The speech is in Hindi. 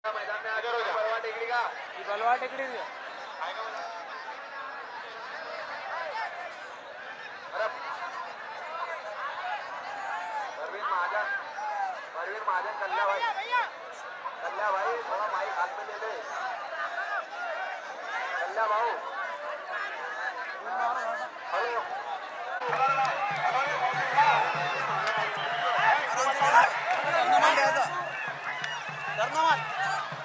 मैदान में आगे बलवा टेकड़ी का बलवा टेकड़ी परवीन महाजन कल्ला भाई थोड़ा माइक हाथ में ले ले कल्ला भाऊ हेलो